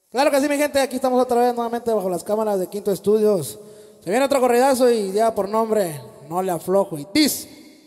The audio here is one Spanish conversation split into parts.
Claro que sí, mi gente, aquí estamos otra vez nuevamente bajo las cámaras de Quinto Estudios. Se viene otro corridazo y ya por nombre, No le aflojo y dice.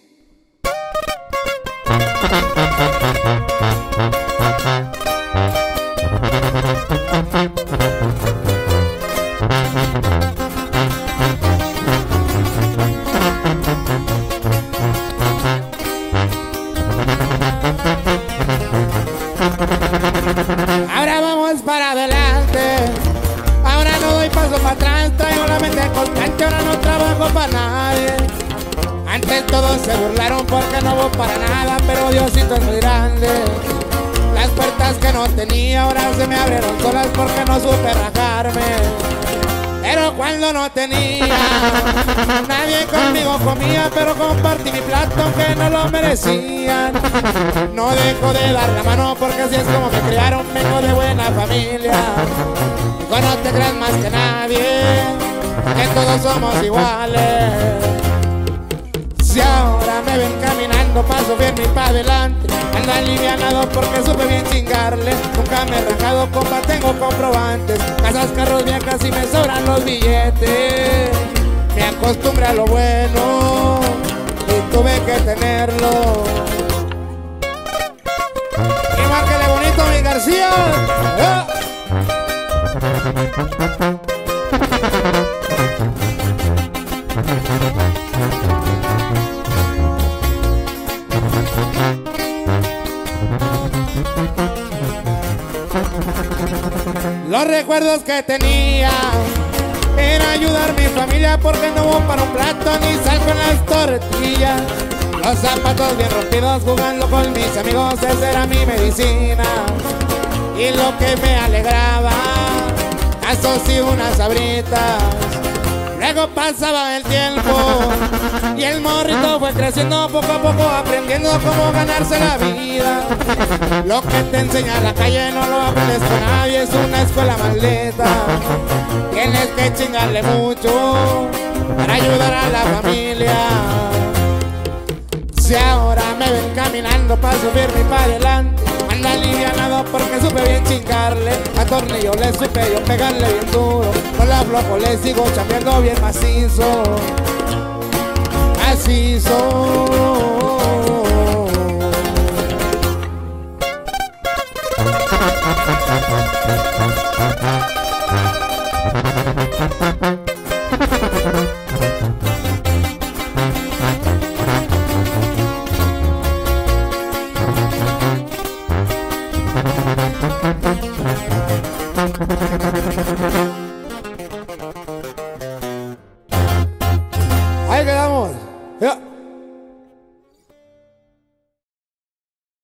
Ahora vamos para adelante, ahora no doy paso para atrás, traigo la mente constante, ahora no trabajo para nadie. Antes todos se burlaron porque no voy para nada, pero Diosito es muy grande. Las puertas que no tenía ahora se me abrieron solas porque no supe rajarme. Pero cuando no tenía, nadie conmigo comía, pero compartí mi plato aunque no lo merecían. No dejo de dar la mano porque así es como me criaron, vengo de buena familia. Y no te creas más que nadie, que todos somos iguales. Si ahora me ven caminando, paso bien y pa' adelante, ando alivianado porque supe bien chingarle. Nunca me he rajado, compa, tengo comprobantes. Casas, carros, viejas y me sobran los billetes. Me acostumbré a lo bueno y tuve que tenerlo. Y márquele bonito, mi García. Los recuerdos que tenía era ayudar a mi familia porque no hubo para un plato ni sal con las tortillas. Los zapatos bien rompidos jugando con mis amigos, esa era mi medicina. Y lo que me alegraba, casos y unas sabritas. Luego pasaba el tiempo y el morrito fue creciendo poco a poco, aprendiendo cómo ganarse la vida. Lo que te enseña la calle no lo aprendes con nadie, es una escuela maldita. Tienes que chingarle mucho para ayudar a la familia. Si ahora me ven caminando pa' subirme y pa' adelante, ando alivianado porque supe bien chingarle. A tornillo le supe yo pegarle bien duro, con la aflojo le sigo chambeando bien macizo. Macizo. Ahí quedamos. Ya.